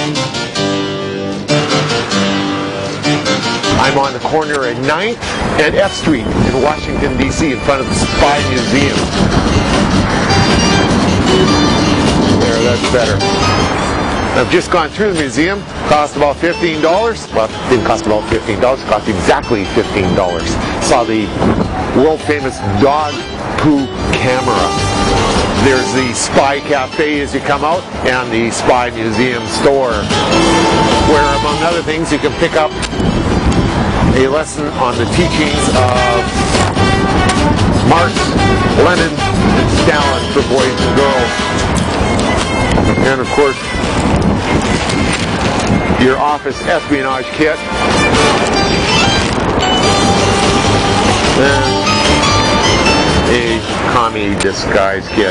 I'm on the corner at 9th and F Street in Washington, D.C. in front of the Spy Museum. There, that's better. I've just gone through the museum. Cost about $15. Well, it didn't cost about $15. It cost exactly $15. Saw the world famous dog poo camera. There's the Spy Cafe as you come out and the Spy Museum store, where among other things you can pick up a lesson on the teachings of Marx, Lenin, and Stalin for boys and girls. And of course, your office espionage kit. And a commie disguise kit.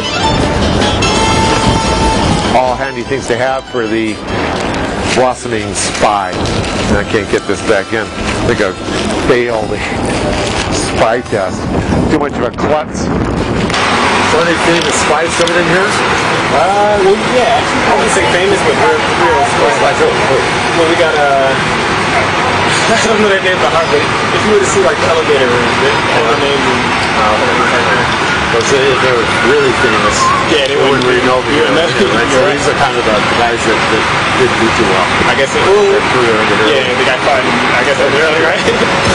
All handy things to have for the blossoming spy. And I can't get this back in. I think I've failed the spy test. Too much of a klutz. So any famous spies coming in here? Well, yeah, I wouldn't say famous, but real spies. Well, we got I don't know their name by heart, but if you were to see like the elevator room, their name So if they were really famous, yeah, they wouldn't really know. Right? So these are kind of the guys that didn't do too well. I guess yeah, they got caught. I guess early, right?